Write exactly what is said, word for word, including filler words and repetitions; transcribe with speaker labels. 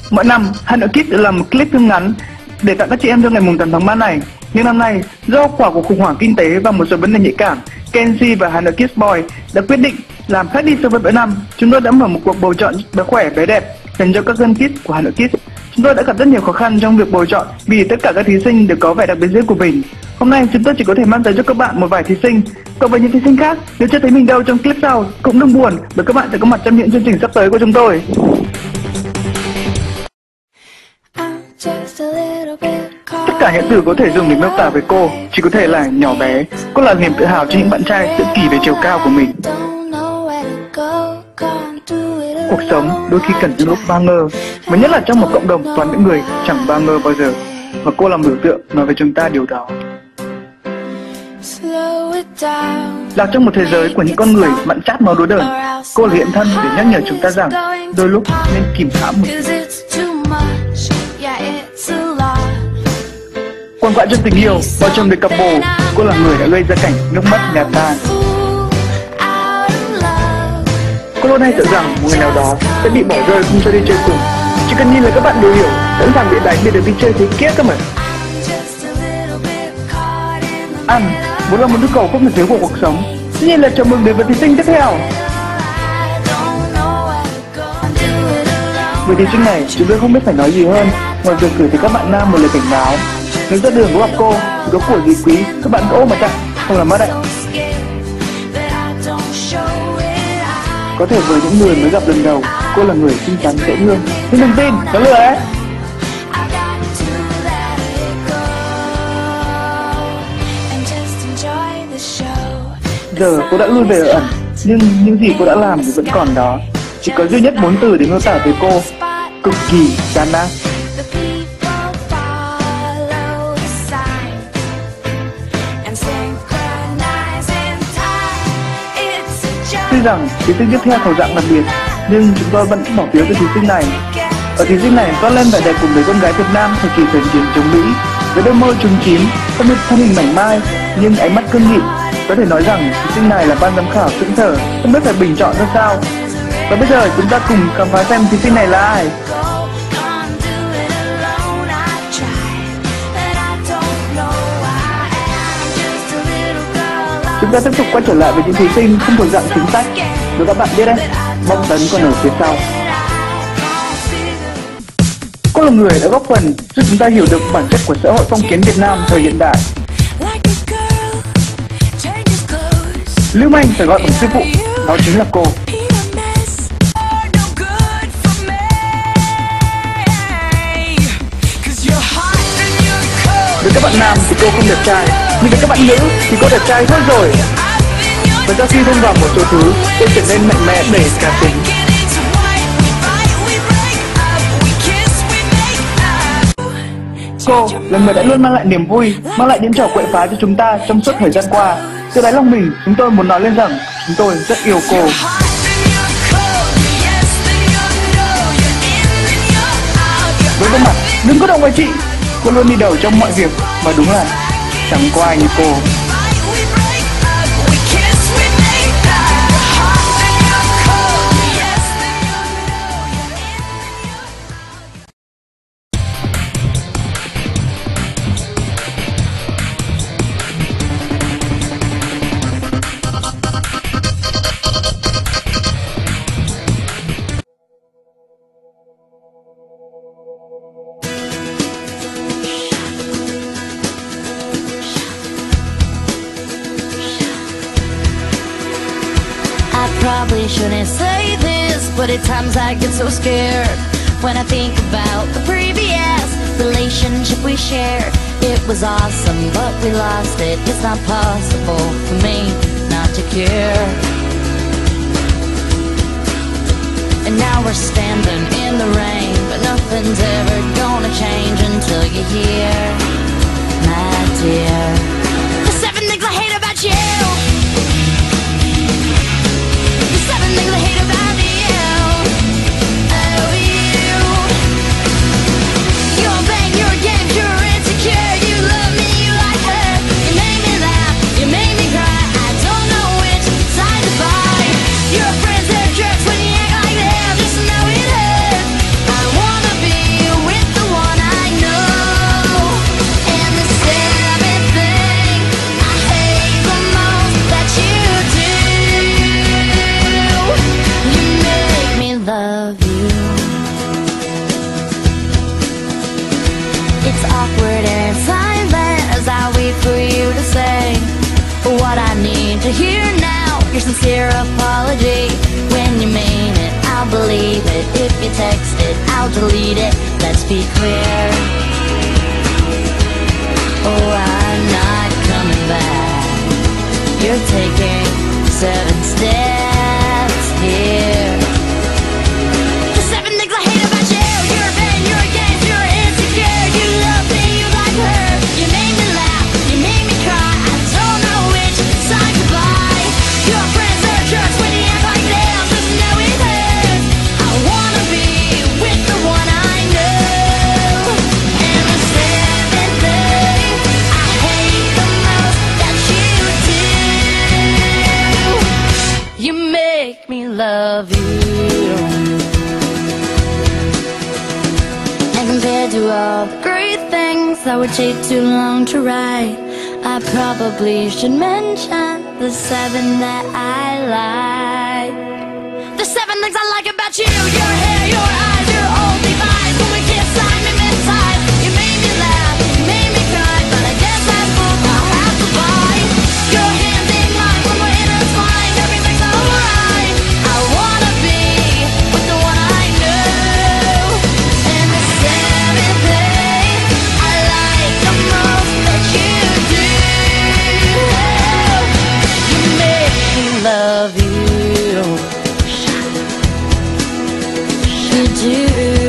Speaker 1: Mỗi năm, Hà Nội Kids đã làm một clip phim ngắn để tặng các chị em trong ngày mùng tám tháng ba này. Nhưng năm nay, do hậu quả của khủng hoảng kinh tế và một số vấn đề nhạy cảm, Kenzie và Hà Nội Kids Boy đã quyết định làm khác đi so với mỗi năm. Chúng tôi đã mở một cuộc bầu chọn bé khỏe, bé đẹp dành cho các dân kids của Hà Nội Kids. Chúng tôi đã gặp rất nhiều khó khăn trong việc bầu chọn vì tất cả các thí sinh đều có vẻ đặc biệt riêng của mình. Hôm nay chúng tôi chỉ có thể mang tới cho các bạn một vài thí sinh. Còn với những thí sinh khác, nếu chưa thấy mình đâu trong clip sau cũng đừng buồn, bởi các bạn sẽ có mặt trong những chương trình sắp tới của chúng tôi. Tất cả những từ có thể dùng để miêu tả về cô chỉ có thể là nhỏ bé. Cô là niềm tự hào cho những bạn trai tự kỷ về chiều cao của mình. Cuộc sống đôi khi cần những lúc ba ngơ, và nhất là trong một cộng đồng toàn những người chẳng ba ngơ bao giờ. Và cô là biểu tượng nói với chúng ta điều đó. Lạc trong một thế giới của những con người mặn chát máu đố đờn, cô là hiện thân để nhắc nhở chúng ta rằng đôi lúc nên kìm hãm một chút. Quằn quại trong tình yêu, bao trong đời cặp bồ, cô là người đã gây ra cảnh nước mắt nhà tan. Cô luôn hay sợ rằng một ngày nào đó sẽ bị bỏ rơi không cho đi chơi cùng. Chỉ cần nhìn là các bạn đều hiểu, sẵn sàng bị đánh để được đi chơi thế kia cơ mà. Ăn vốn là một nhu cầu không thể thiếu của cuộc sống. Tuy nhiên là chào mừng đến với thí sinh tiếp theo. Với thí sinh này, chúng tôi không biết phải nói gì hơn ngoài việc gửi tới các bạn nam một lời cảnh báo. Nếu ra đường có gặp cô thì có của gì quý, các bạn cứ ôm mà tặng, không làm mất ạ. Có thể với những người mới gặp lần đầu, cô là người xinh xắn dễ thương, nhưng đừng tin, nó lừa đấy. Giờ cô đã lui về ở ẩn, nhưng những gì cô đã làm thì vẫn còn đó. Chỉ có duy nhất bốn từ để miêu tả về cô: cực kỳ gian nan. Tuy rằng thí sinh tiếp theo thuộc dạng đặc biệt, nhưng chúng tôi vẫn bỏ phiếu cho thí sinh này. Ở thí sinh này toát lên vẻ đẹp cùng với con gái Việt Nam thời kỳ kháng chiến chống Mỹ, với đôi môi trúng chím, thân hình thân hình mảnh mai nhưng ánh mắt cương nghị. Có thể nói rằng thí sinh này là ban giám khảo sững sờ, không biết phải bình chọn ra sao. Và bây giờ chúng ta cùng khám phá xem thí sinh này là ai. Chúng ta tiếp tục quay trở lại với những thí sinh không thuộc dạng chính sách. Nếu các bạn biết đấy, bom tấn còn ở phía sau. Cô là người đã góp phần giúp chúng ta hiểu được bản chất của xã hội phong kiến Việt Nam thời hiện đại. Lưu manh phải gọi bằng sư phụ, đó chính là cô. Với các bạn nam thì cô không đẹp trai, nhưng với các bạn nữ thì cô đẹp trai thôi rồi. Và sau khi thêm vào một số thứ, cô trở nên mạnh mẽ đầy cá tính. Cô là người đã luôn mang lại niềm vui, mang lại những trò quậy phá cho chúng ta trong suốt thời gian qua. Từ đáy lòng mình, chúng tôi muốn nói lên rằng chúng tôi rất yêu cô. Với gương mặt đừng có động vào chị, cô luôn đi đầu trong mọi việc, và đúng là chẳng có ai như cô.
Speaker 2: Probably shouldn't say this, but at times I get so scared when I think about the previous relationship we shared. It was awesome, but we lost it. It's not possible for me not to care. And now we're standing in the rain, but nothing's ever gonna change until you're here, my dear. The seven things I hate about you. Seven things I hate about you. Oh, you. You're bang, you're game, you're insecure. You love me, you like her. You made me laugh, you made me cry. I don't know which side to fight. Your friends are jerks when you act like that. Just know it hurts. I wanna be it. If you text it, I'll delete it. Let's be clear. Oh, I'm not coming back. You're taking seven steps here. The seven things I hate about you. You're a fan, you're against, you're insecure. You love me, you like her. You made me laugh, you made me cry. I don't know which side to buy. Your friends are jerks when you act like this. Just know it hurts. I wanna be with the one I know. And the seventh thing I hate the most that you do, you make me love you. And compared to all the great things that would take too long to write, I probably should mention the seven that I like. The seven things I like about you: your hair, your eyes, your old Levi's. When we kiss, I hypnotized. You made me laugh, you made me cry, but I guess that's both I'll have to buy. Your hands in mine when we're intertwined. Everything's alright. I wanna be with the one I know. And the seventh thing I like the most that you do, you make me love you. You do.